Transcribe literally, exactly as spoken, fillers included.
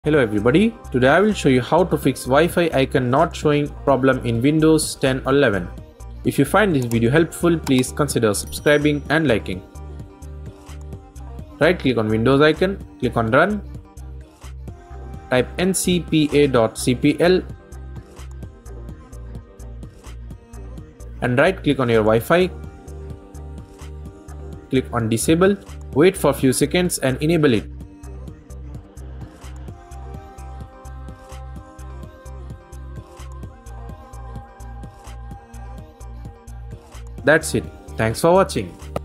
Hello everybody, today I will show you how to fix Wi-Fi icon not showing problem in Windows ten or eleven. If you find this video helpful, please consider subscribing and liking. Right click on Windows icon, click on Run, type N C P A dot C P L and right click on your Wi-Fi, click on Disable, wait for a few seconds and enable it. That's it. Thanks for watching.